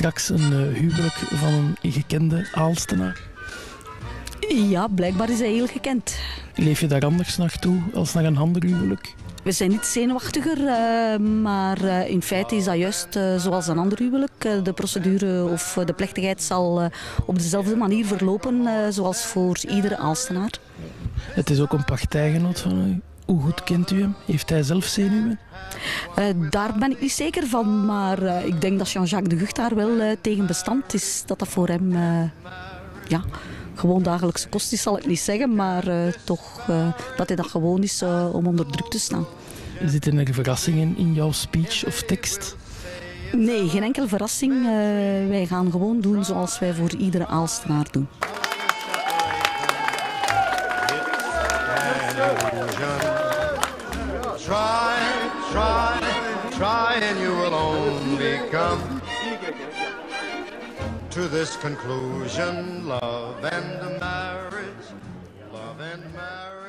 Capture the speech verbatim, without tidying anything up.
straks een uh, huwelijk van een gekende Aalstenaar? Ja, blijkbaar is hij heel gekend. Leef je daar anders naartoe als naar een ander huwelijk? We zijn niet zenuwachtiger, uh, maar uh, in feite is dat juist uh, zoals een ander huwelijk. Uh, de procedure of uh, de plechtigheid zal uh, op dezelfde manier verlopen uh, zoals voor iedere Aalstenaar. Het is ook een partijgenoot van u. Hoe goed kent u hem? Heeft hij zelf zenuwen? Uh, daar ben ik niet zeker van, maar uh, ik denk dat Jean-Jacques de Gucht daar wel uh, tegen bestand is. Dat dat voor hem uh, ja, gewoon dagelijkse kost is, zal ik niet zeggen, maar uh, toch uh, dat hij dat gewoon is uh, om onder druk te staan. Zitten er verrassingen in jouw speech of tekst? Nee, geen enkele verrassing. Uh, wij gaan gewoon doen zoals wij voor iedere Aalstenaar doen. Try, try, try and you will only come to this conclusion. Love and marriage, love and marriage.